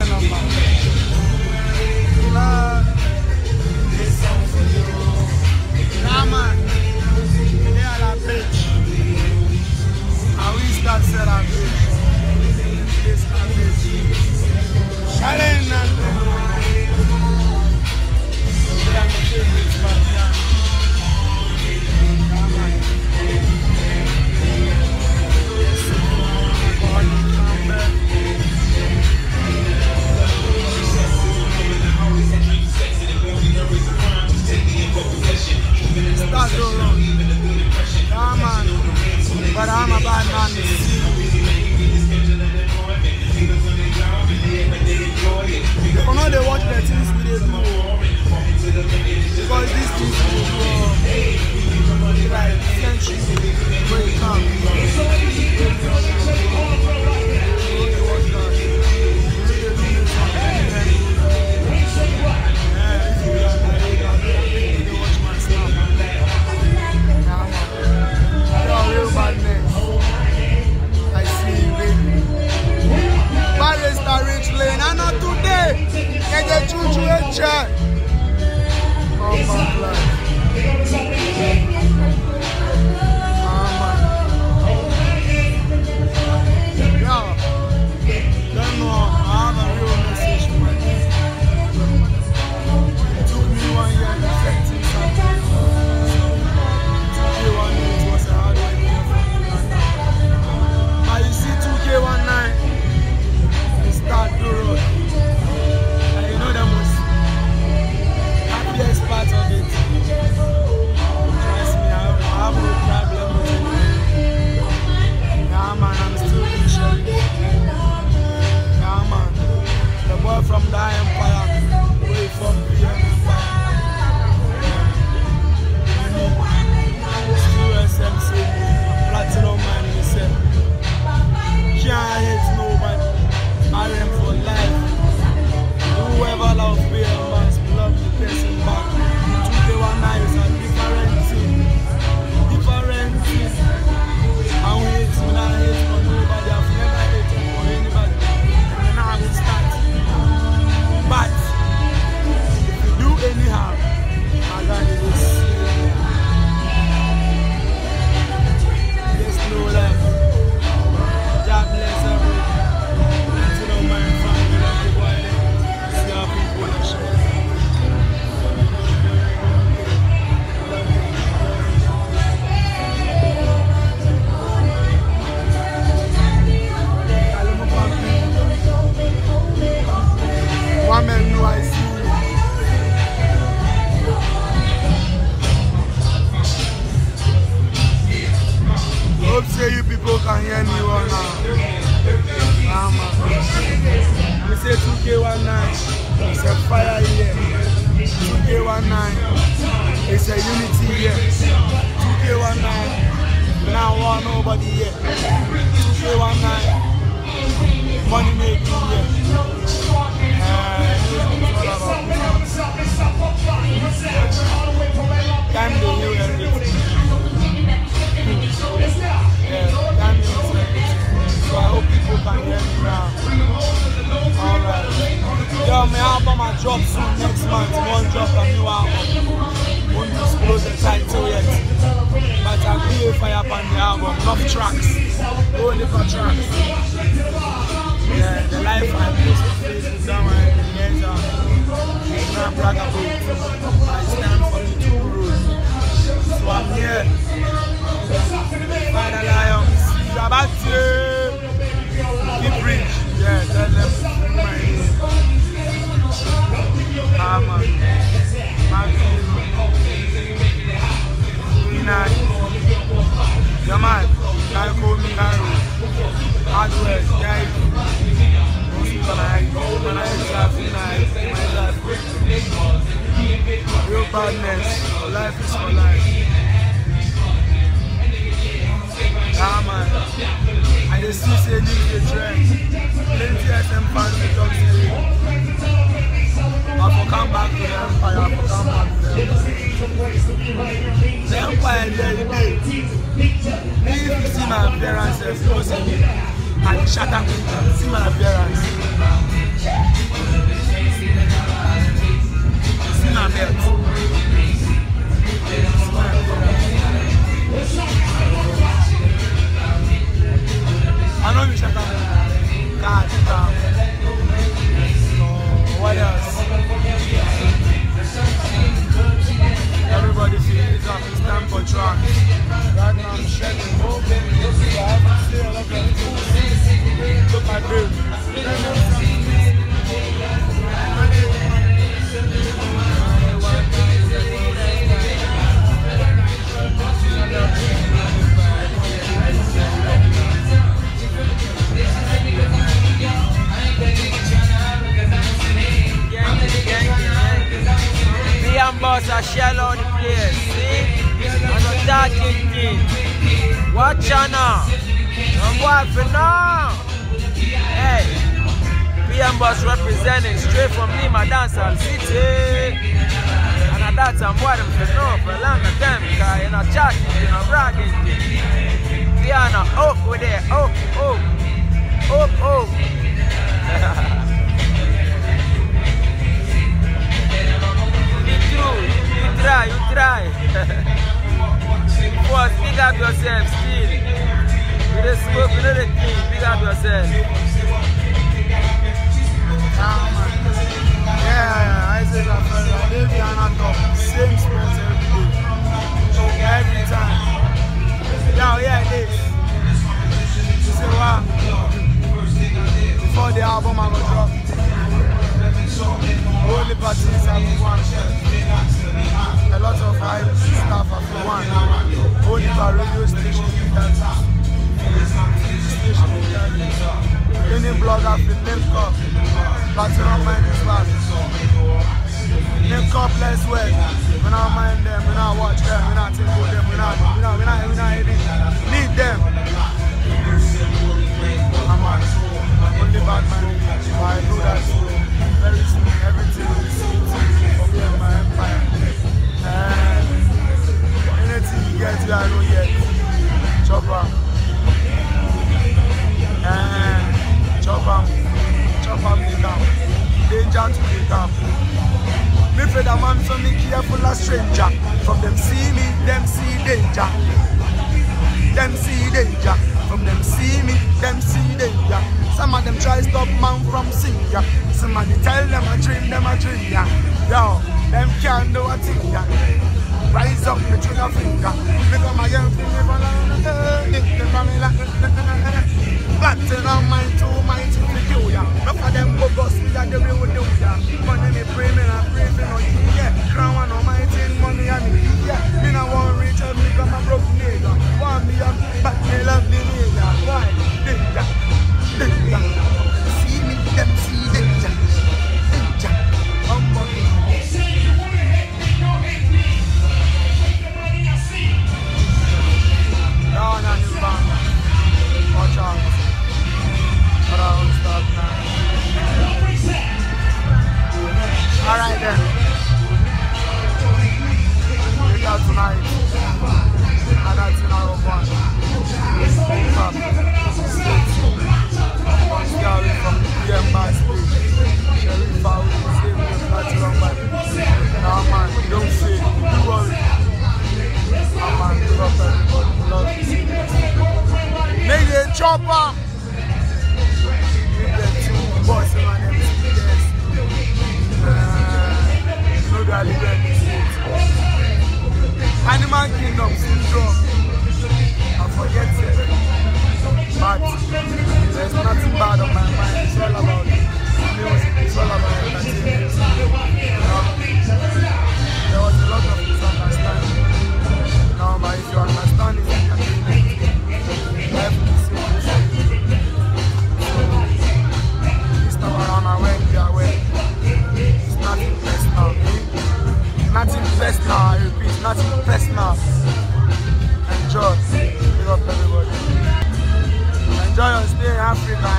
But I'm a bad man. You know they watch the things we do. Because these things we do like centuries when it comes. Hope say you people can hear me well now. We say 2K19, it's a fire year. 2K19, it's a unity year. 2K19, now want nobody here. 2K19, money making year. Time to heal everything. So I hope people can hear me now. Alright. Yo, my album I drop soon next month. One drop a new album. Won't disclose the title yet. But I'll be a fire upon the album. Enough tracks. Only for tracks. Yeah, the life I post on Facebook somewhere in the years I'm brag about it. I stand for the two rules. So I'm here. By the Lions. You're about to keep rich. Yeah, tell them my name. Yeah, man. Can't call me Nairo. Hard work, guys. Real badness. For life is for life. Yeah, man. I just still say leave the trend. Plenty SM fans will talk to you. I will come back to the Empire. I will come back to the Empire. The Empire there today. If you see my appearances, you see me. I shut up. See my appearance. boss a shell out the place, see? And the talking thing. Watch out now. No boy for now. Hey, PM boss representing straight from Lima Dancehall City. And that's I'm what I'm for know for a long time because you're not chatting, you're not bragging. We are not up with it. Up. You try. Boss, big up yourself still. You just smoke, you know the king, big up yourself. Yeah, I say that I live here and I talk same sports every time. Yeah, this. You say what? Before the album I go drop, only parties I go one. A lot of hype stuff I go one. Only for radio station. Any blogger will link up. Platinum mind is bad. Link up less well. We not mind them, we not watch them, we not think about them, we not need them. I'm on. Only bad man. I know that very soon everything will be seen for me and my empire. And anything you get here I know yet. Chopper. And chopper me down. Danger to me down. Me for the man so me careful a stranger. From them see me, them see danger. Them see danger. From them see me, them see danger. Some of them try stop man from singing. Somebody tell them a dream, yeah. Yo, them can't do a thing, yeah. Rise up, me trigger finger. Because my young finger from Planting on mine too mighty to kill ya. Look at them go bust me that they will do ya. Money me pray me and pray me no yeah. Crown one on my thing, money and me yeah. Me no want rich and me got my broke nigga. Want me up, but me love the nigga. Why? Danger. See me, them see danger. Down on his back. Watch out. Alright then. We got tonight. And that's in our one. Scary from the PM by speed. Sheriff out with the same with Platinum man. Nah man, don't say it. Don't worry. Nah man, give up everybody. Love you. Make it chopper. Boss and them speakers. No that live in the state. Animal Kingdom syndrome. I forget it. But there's nothing bad on my mind. It's all about music. It's all about entertainment. There was a lot of misunderstanding. But if you understand it, entertainment. Life is around my way, it's nothing personal. Nothing personal, I repeat, nothing personal. Enjoy. Big up everybody. Enjoy your stay in Africa.